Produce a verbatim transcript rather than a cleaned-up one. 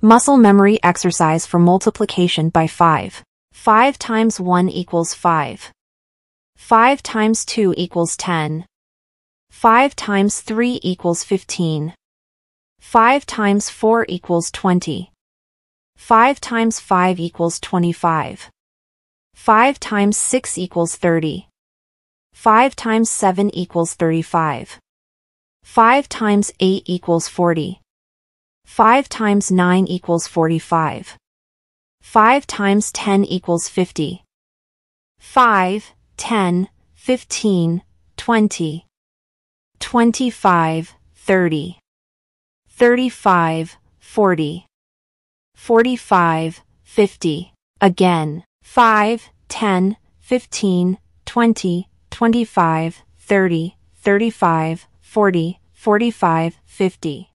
Muscle memory exercise for multiplication by five. five times one equals five. five times two equals ten. five times three equals fifteen. five times four equals twenty. five times five equals twenty-five. five times six equals thirty. five times seven equals thirty-five. five times eight equals forty. five times nine equals forty-five. five times ten equals fifty. five, ten, fifteen, twenty. twenty-five, thirty. thirty-five, forty. forty-five, fifty. Again, five, ten, fifteen, twenty, twenty-five, thirty, thirty-five, forty, forty-five, fifty.